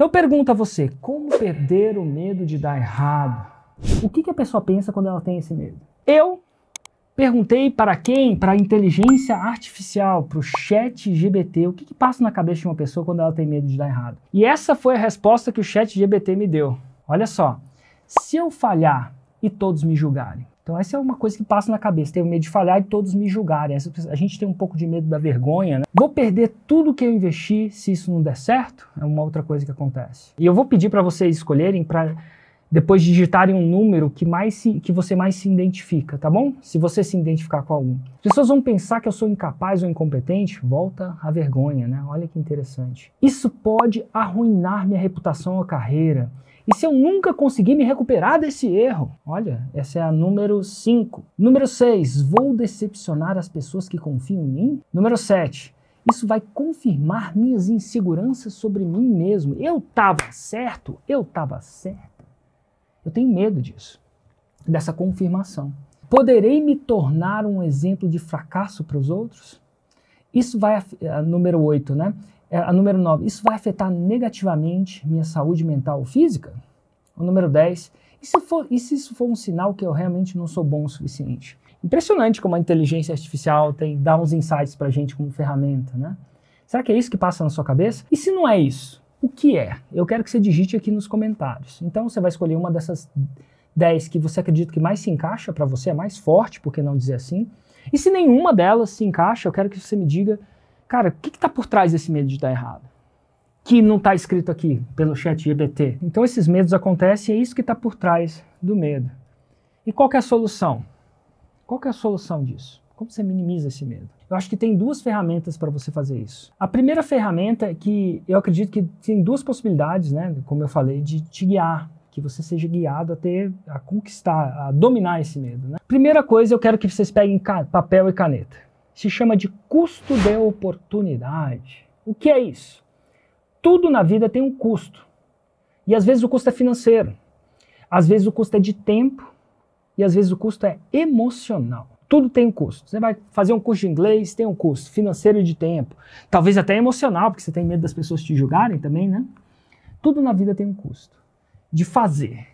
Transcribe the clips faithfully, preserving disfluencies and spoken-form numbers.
Então eu pergunto a você, como perder o medo de dar errado? O que, que a pessoa pensa quando ela tem esse medo? Eu perguntei para quem? Para a inteligência artificial, para o chat G P T, o que, que passa na cabeça de uma pessoa quando ela tem medo de dar errado? E essa foi a resposta que o chat G P T me deu. Olha só, se eu falhar e todos me julgarem. Então essa é uma coisa que passa na cabeça, tenho medo de falhar e todos me julgarem. A gente tem um pouco de medo da vergonha, né? Vou perder tudo que eu investi se isso não der certo? É uma outra coisa que acontece. E eu vou pedir para vocês escolherem para depois digitarem um número que, mais se, que você mais se identifica, tá bom? Se você se identificar com algum. As pessoas vão pensar que eu sou incapaz ou incompetente, volta a vergonha, né? Olha que interessante. Isso pode arruinar minha reputação ou carreira. E se eu nunca conseguir me recuperar desse erro? Olha, essa é a número cinco. Número seis, vou decepcionar as pessoas que confiam em mim? Número sete, isso vai confirmar minhas inseguranças sobre mim mesmo. Eu estava certo? Eu estava certa? Eu tenho medo disso, dessa confirmação. Poderei me tornar um exemplo de fracasso para os outros? Isso vai, a número oito, né? A número nove, isso vai afetar negativamente minha saúde mental ou física? O número dez, e se, for, e se isso for um sinal que eu realmente não sou bom o suficiente? Impressionante como a inteligência artificial tem, dá uns insights pra gente como ferramenta, né? Será que é isso que passa na sua cabeça? E se não é isso, o que é? Eu quero que você digite aqui nos comentários. Então você vai escolher uma dessas dez que você acredita que mais se encaixa para você, é mais forte, por que não dizer assim? E se nenhuma delas se encaixa, eu quero que você me diga, cara, o que está por trás desse medo de dar errado? Que não está escrito aqui pelo chat G P T. Então esses medos acontecem e é isso que está por trás do medo. E qual que é a solução? Qual que é a solução disso? Como você minimiza esse medo? Eu acho que tem duas ferramentas para você fazer isso. A primeira ferramenta é que eu acredito que tem duas possibilidades, né, como eu falei, de te guiar, que você seja guiado a ter, a conquistar, a dominar esse medo, né? Primeira coisa, eu quero que vocês peguem papel e caneta. Se chama de custo de oportunidade. O que é isso? Tudo na vida tem um custo. E às vezes o custo é financeiro. Às vezes o custo é de tempo. E às vezes o custo é emocional. Tudo tem um custo. Você vai fazer um curso de inglês, tem um custo financeiro e de tempo. Talvez até emocional, porque você tem medo das pessoas te julgarem também, né? Tudo na vida tem um custo de fazer.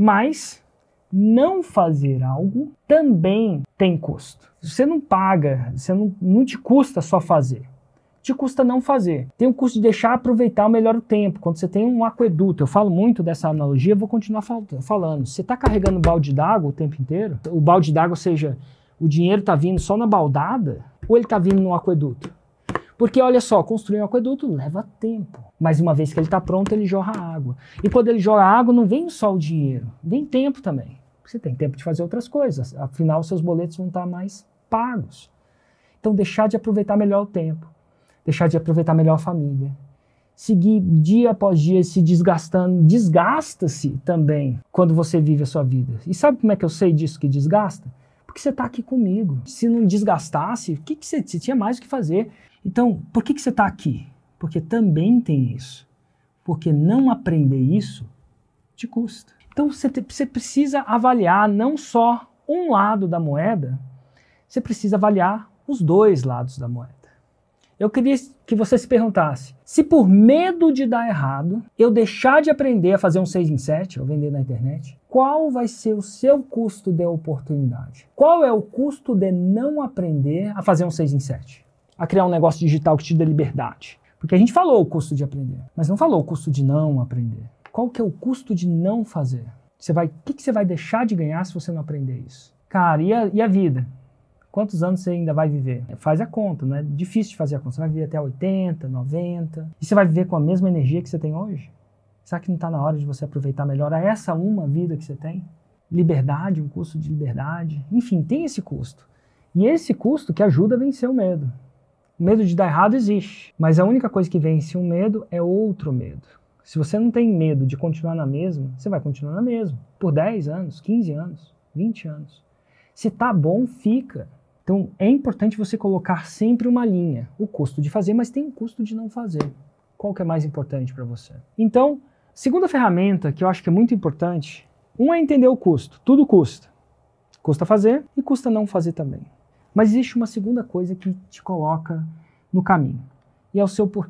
Mas não fazer algo também tem custo. Você não paga, você não, não te custa só fazer. Te custa não fazer. Tem o custo de deixar aproveitar melhor o tempo. Quando você tem um aqueduto, eu falo muito dessa analogia, eu vou continuar fal falando. Você está carregando balde d'água o tempo inteiro? O balde d'água, ou seja, o dinheiro está vindo só na baldada? Ou ele está vindo no aqueduto? Porque, olha só, construir um aqueduto leva tempo. Mas uma vez que ele está pronto, ele jorra água. E quando ele jorra água, não vem só o dinheiro, vem tempo também. Você tem tempo de fazer outras coisas. Afinal, seus boletos vão estar mais pagos. Então, deixar de aproveitar melhor o tempo. Deixar de aproveitar melhor a família. Seguir dia após dia se desgastando. Desgasta-se também quando você vive a sua vida. E sabe como é que eu sei disso que desgasta? Porque você está aqui comigo. Se não desgastasse, o que que você, você tinha mais o que fazer? Então, por que que você está aqui? Porque também tem isso. Porque não aprender isso te custa. Então, você, te, você precisa avaliar não só um lado da moeda, você precisa avaliar os dois lados da moeda. Eu queria que você se perguntasse, se por medo de dar errado, eu deixar de aprender a fazer um seis em sete, ou vender na internet, qual vai ser o seu custo de oportunidade? Qual é o custo de não aprender a fazer um seis em sete? A criar um negócio digital que te dê liberdade? Porque a gente falou o custo de aprender, mas não falou o custo de não aprender. Qual que é o custo de não fazer? Você vai, o que, que você vai deixar de ganhar se você não aprender isso? Cara, e a, e a vida? Quantos anos você ainda vai viver? Faz a conta, não é difícil de fazer a conta. Você vai viver até oitenta, noventa. E você vai viver com a mesma energia que você tem hoje? Será que não está na hora de você aproveitar melhor essa uma vida que você tem? Liberdade, um custo de liberdade. Enfim, tem esse custo. E esse custo que ajuda a vencer o medo. O medo de dar errado existe. Mas a única coisa que vence um medo é outro medo. Se você não tem medo de continuar na mesma, você vai continuar na mesma. Por dez anos, quinze anos, vinte anos. Se tá bom, fica. Então, é importante você colocar sempre uma linha. O custo de fazer, mas tem o custo de não fazer. Qual que é mais importante para você? Então, segunda ferramenta que eu acho que é muito importante, um é entender o custo. Tudo custa. Custa fazer e custa não fazer também. Mas existe uma segunda coisa que te coloca no caminho. E é o seu porquê.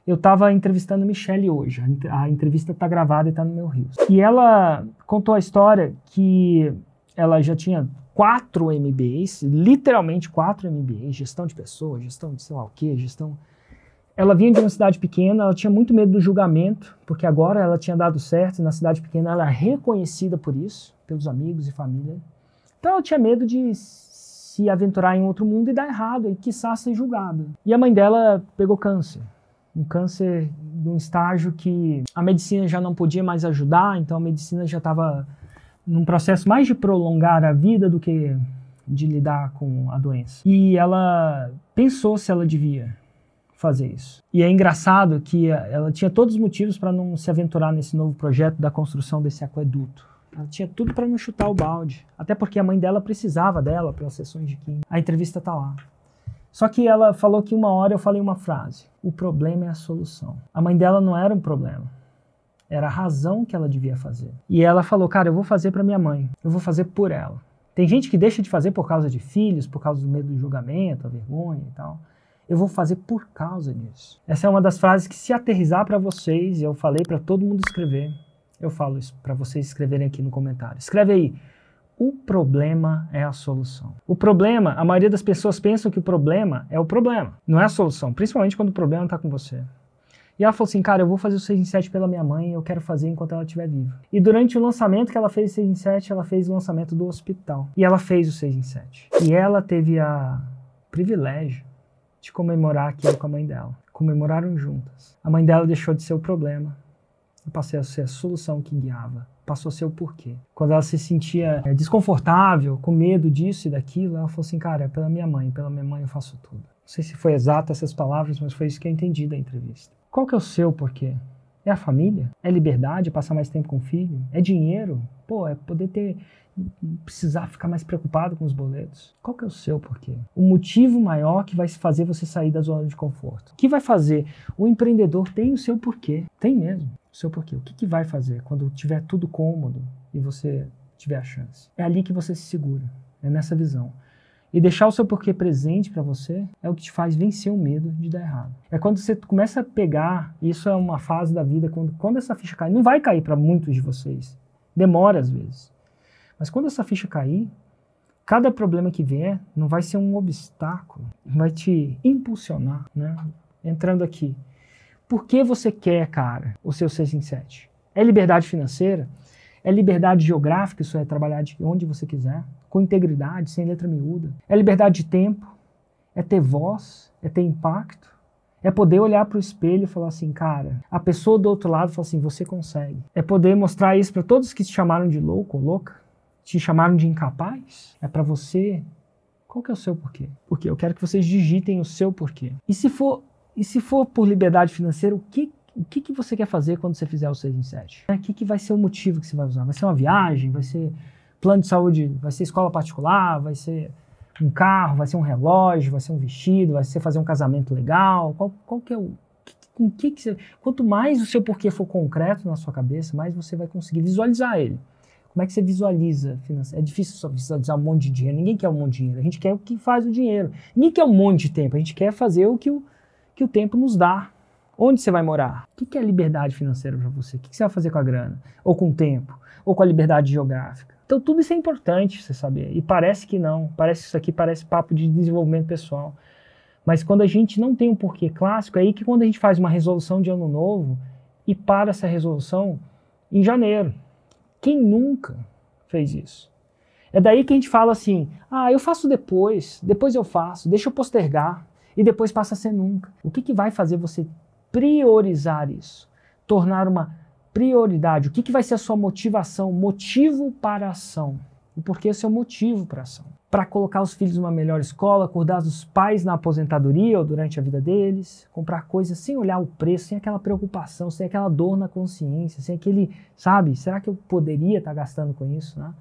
Eu estava entrevistando Michelle hoje, a entrevista está gravada e está no meu Reels. E ela contou a história que ela já tinha quatro M B As, literalmente quatro M B As, gestão de pessoas, gestão de sei lá o quê, gestão... Ela vinha de uma cidade pequena, ela tinha muito medo do julgamento, porque agora ela tinha dado certo, e na cidade pequena ela é reconhecida por isso, pelos amigos e família. Então ela tinha medo de se aventurar em outro mundo e dar errado, e quiçá ser julgada. E a mãe dela pegou câncer. Um câncer num estágio que a medicina já não podia mais ajudar, então a medicina já estava num processo mais de prolongar a vida do que de lidar com a doença. E ela pensou se ela devia fazer isso. E é engraçado que ela tinha todos os motivos para não se aventurar nesse novo projeto da construção desse aqueduto. Ela tinha tudo para não chutar o balde, até porque a mãe dela precisava dela para as sessões de química. A entrevista está lá. Só que ela falou que uma hora eu falei uma frase: o problema é a solução. A mãe dela não era um problema, era a razão que ela devia fazer. E ela falou, cara, eu vou fazer para minha mãe, eu vou fazer por ela. Tem gente que deixa de fazer por causa de filhos, por causa do medo do julgamento, a vergonha e tal. Eu vou fazer por causa disso. Essa é uma das frases que, se aterrizar para vocês, e eu falei para todo mundo escrever, eu falo isso para vocês escreverem aqui no comentário. Escreve aí: o problema é a solução. O problema, a maioria das pessoas pensam que o problema é o problema, não é a solução, principalmente quando o problema está com você. E ela falou assim, cara, eu vou fazer o seis em sete pela minha mãe, eu quero fazer enquanto ela estiver viva. E durante o lançamento que ela fez o seis em sete, ela fez o lançamento do hospital. E ela fez o seis em sete. E ela teve a privilégio de comemorar aquilo com a mãe dela. Comemoraram juntas. A mãe dela deixou de ser o problema. Eu passei a ser a solução que guiava. Passou a ser o porquê. Quando ela se sentia é, desconfortável, com medo disso e daquilo, ela falou assim, cara, é pela minha mãe, pela minha mãe eu faço tudo. Não sei se foi exato essas palavras, mas foi isso que eu entendi da entrevista. Qual que é o seu porquê? É a família? É liberdade? É passar mais tempo com o filho? É dinheiro? Pô, é poder ter... não precisar ficar mais preocupado com os boletos. Qual que é o seu porquê? O motivo maior que vai fazer você sair da zona de conforto. O que vai fazer? O empreendedor tem o seu porquê. Tem mesmo o seu porquê. O que, que vai fazer quando tiver tudo cômodo e você tiver a chance? É ali que você se segura. É nessa visão. E deixar o seu porquê presente para você é o que te faz vencer o medo de dar errado. É quando você começa a pegar, isso é uma fase da vida, quando, quando essa ficha cai, não vai cair para muitos de vocês. Demora às vezes. Mas quando essa ficha cair, cada problema que vier não vai ser um obstáculo, vai te impulsionar, né? Entrando aqui. Por que você quer, cara, o seu seis em sete? É liberdade financeira? É liberdade geográfica, isso é trabalhar de onde você quiser, com integridade, sem letra miúda. É liberdade de tempo? É ter voz? É ter impacto? É poder olhar para o espelho e falar assim, cara, a pessoa do outro lado fala assim, você consegue. É poder mostrar isso para todos que te chamaram de louco ou louca, te chamaram de incapaz. É para você. Qual que é o seu porquê? Porque eu quero que vocês digitem o seu porquê. E se for, e se for por liberdade financeira, o que O que, que você quer fazer quando você fizer o seis em sete? O que, que vai ser o motivo que você vai usar? Vai ser uma viagem? Vai ser plano de saúde? Vai ser escola particular? Vai ser um carro? Vai ser um relógio? Vai ser um vestido? Vai ser fazer um casamento legal? Qual, qual que é o... Com que que você, quanto mais o seu porquê for concreto na sua cabeça, mais você vai conseguir visualizar ele. Como é que você visualiza? É difícil só visualizar um monte de dinheiro. Ninguém quer um monte de dinheiro. A gente quer o que faz o dinheiro. Ninguém quer um monte de tempo. A gente quer fazer o que o, que o tempo nos dá. Onde você vai morar? O que é liberdade financeira para você? O que você vai fazer com a grana? Ou com o tempo? Ou com a liberdade geográfica? Então tudo isso é importante você saber. E parece que não. Parece que isso aqui parece papo de desenvolvimento pessoal. Mas quando a gente não tem um porquê clássico, é aí que quando a gente faz uma resolução de ano novo e para essa resolução em janeiro. Quem nunca fez isso? É daí que a gente fala assim, ah, eu faço depois, depois eu faço, deixa eu postergar, e depois passa a ser nunca. O que, que vai fazer você priorizar isso? Tornar uma prioridade. O que, que vai ser a sua motivação? Motivo para a ação. E por que o seu motivo para a ação? Para colocar os filhos numa melhor escola, cuidar dos pais na aposentadoria ou durante a vida deles, comprar coisas sem olhar o preço, sem aquela preocupação, sem aquela dor na consciência, sem aquele, sabe, será que eu poderia estar gastando com isso, né?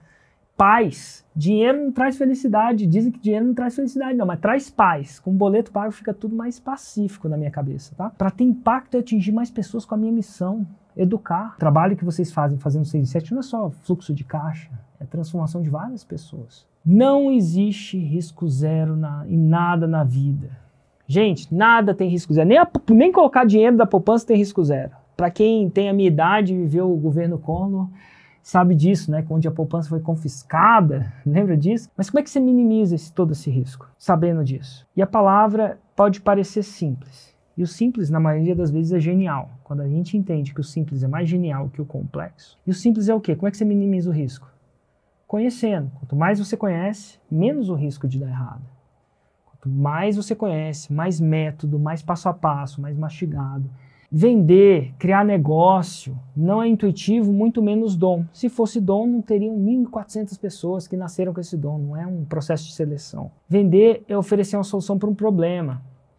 Paz. Dinheiro não traz felicidade. Dizem que dinheiro não traz felicidade, não, mas traz paz. Com boleto pago fica tudo mais pacífico na minha cabeça, tá? Para ter impacto e atingir mais pessoas com a minha missão. Educar. O trabalho que vocês fazem fazendo seis em sete não é só fluxo de caixa, é transformação de várias pessoas. Não existe risco zero na, em nada na vida. Gente, nada tem risco zero. Nem, a, nem colocar dinheiro da poupança tem risco zero. Para quem tem a minha idade e viveu o governo Collor, sabe disso, né? Onde a poupança foi confiscada, lembra disso? Mas como é que você minimiza esse, todo esse risco, sabendo disso? E a palavra pode parecer simples. E o simples, na maioria das vezes, é genial. Quando a gente entende que o simples é mais genial que o complexo. E o simples é o quê? Como é que você minimiza o risco? Conhecendo. Quanto mais você conhece, menos o risco de dar errado. Quanto mais você conhece, mais método, mais passo a passo, mais mastigado. Vender, criar negócio, não é intuitivo, muito menos dom. Se fosse dom, não teriam mil e quatrocentas pessoas que nasceram com esse dom, não é um processo de seleção. Vender é oferecer uma solução para um problema.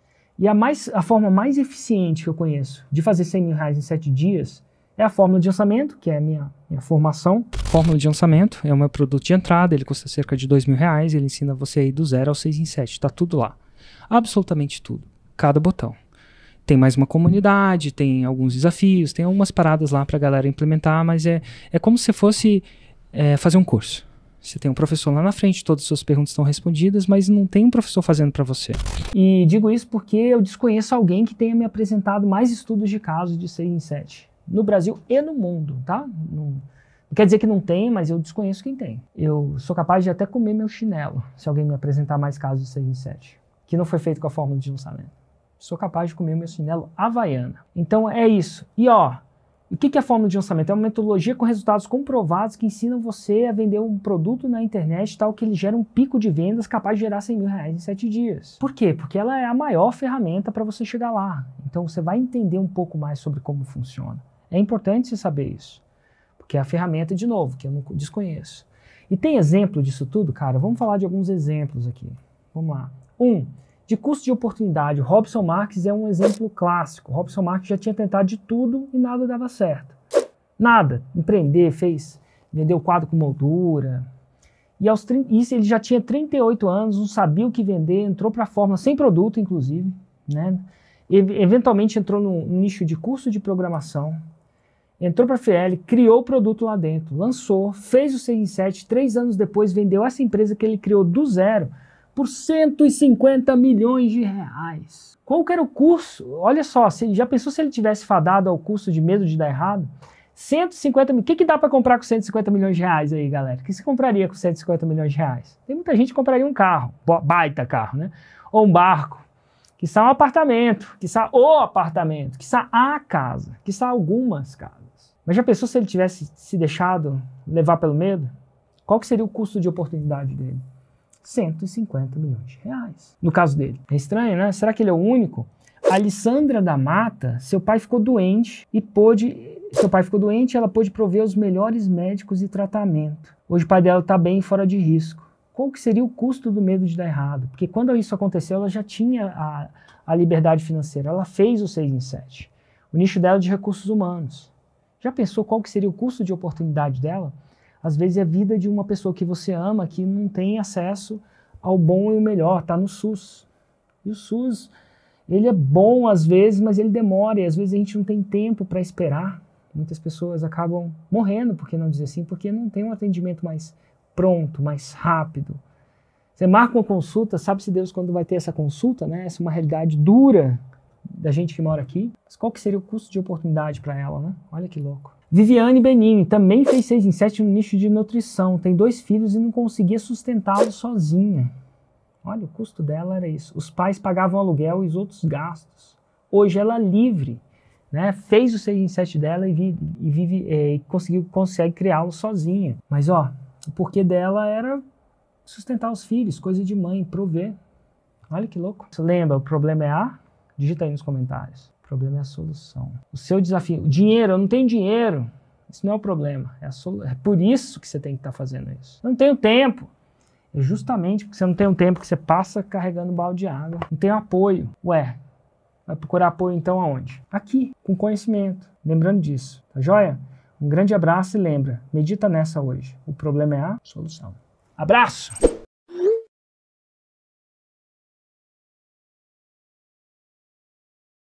E a, mais, a forma mais eficiente que eu conheço de fazer cem mil reais em sete dias é a fórmula de lançamento, que é a minha, minha formação. Fórmula de lançamento é o meu produto de entrada, ele custa cerca de dois mil reais, ele ensina você a ir do zero ao seis em sete, está tudo lá. Absolutamente tudo, cada botão. Tem mais uma comunidade, tem alguns desafios, tem algumas paradas lá para a galera implementar, mas é, é como se fosse é, fazer um curso. Você tem um professor lá na frente, todas as suas perguntas estão respondidas, mas não tem um professor fazendo para você. E digo isso porque eu desconheço alguém que tenha me apresentado mais estudos de casos de seis em sete. No Brasil e no mundo, tá? Não, não quer dizer que não tem, mas eu desconheço quem tem. Eu sou capaz de até comer meu chinelo, se alguém me apresentar mais casos de seis em sete, que não foi feito com a fórmula de lançamento. Sou capaz de comer meu chinelo havaiana. Então é isso. E ó, o que é a fórmula de lançamento? É uma metodologia com resultados comprovados que ensinam você a vender um produto na internet tal que ele gera um pico de vendas capaz de gerar cem mil reais em sete dias. Por quê? Porque ela é a maior ferramenta para você chegar lá. Então você vai entender um pouco mais sobre como funciona. É importante você saber isso. Porque é a ferramenta, de novo, que eu não desconheço. E tem exemplo disso tudo, cara? Vamos falar de alguns exemplos aqui. Vamos lá. Um. De custo de oportunidade, o Robson Marques é um exemplo clássico. O Robson Marques já tinha tentado de tudo e nada dava certo. Nada. Empreender, fez, vendeu quadro com moldura. E aos trinta, isso ele já tinha trinta e oito anos, não sabia o que vender, entrou para a fórmula sem produto, inclusive. Né? E, eventualmente entrou no, no nicho de curso de programação. Entrou para a F E L, criou o produto lá dentro, lançou, fez o seis em sete, três anos depois vendeu essa empresa que ele criou do zero por cento e cinquenta milhões de reais. Qual que era o curso? Olha só, se, já pensou se ele tivesse fadado ao custo de medo de dar errado? cento e cinquenta mil. O que, que dá para comprar com cento e cinquenta milhões de reais aí, galera? O que você compraria com cento e cinquenta milhões de reais? Tem muita gente que compraria um carro, baita carro, né? Ou um barco, quiçá um apartamento, quiçá o apartamento, quiçá a casa, quiçá algumas casas. Mas já pensou se ele tivesse se deixado levar pelo medo? Qual que seria o custo de oportunidade dele? cento e cinquenta milhões de reais. No caso dele. É estranho, né? Será que ele é o único? A Alessandra da Mata, seu pai ficou doente e pôde... Seu pai ficou doente e ela pôde prover os melhores médicos e tratamento. Hoje o pai dela está bem fora de risco. Qual que seria o custo do medo de dar errado? Porque quando isso aconteceu, ela já tinha a, a liberdade financeira. Ela fez o seis em sete. O nicho dela é de recursos humanos. Já pensou qual que seria o custo de oportunidade dela? Às vezes é a vida de uma pessoa que você ama, que não tem acesso ao bom e o melhor, está no SUS. E o SUS, ele é bom às vezes, mas ele demora, e às vezes a gente não tem tempo para esperar. Muitas pessoas acabam morrendo, por que não dizer assim, porque não tem um atendimento mais pronto, mais rápido. Você marca uma consulta, sabe-se Deus quando vai ter essa consulta, né? Essa é uma realidade dura da gente que mora aqui. Mas qual que seria o custo de oportunidade para ela, né? Olha que louco. Viviane Benini também fez seis em sete no nicho de nutrição. Tem dois filhos e não conseguia sustentá-los sozinha. Olha, o custo dela era isso. Os pais pagavam aluguel e os outros gastos. Hoje ela é livre, né? Fez o seis em sete dela e, vive, e, vive, é, e conseguiu, consegue criá-lo sozinha. Mas ó, o porquê dela era sustentar os filhos, coisa de mãe, prover. Olha que louco. Você lembra, o problema é a... Digita aí nos comentários. O problema é a solução. O seu desafio. O dinheiro, eu não tenho dinheiro. Isso não é o problema. É, a solu... é por isso que você tem que estar fazendo isso. Eu não tenho tempo. É justamente porque você não tem um tempo que você passa carregando balde de água. Não tem apoio. Ué, vai procurar apoio então aonde? Aqui, com conhecimento. Lembrando disso. Tá joia? Um grande abraço e lembra, medita nessa hoje. O problema é a solução. Abraço!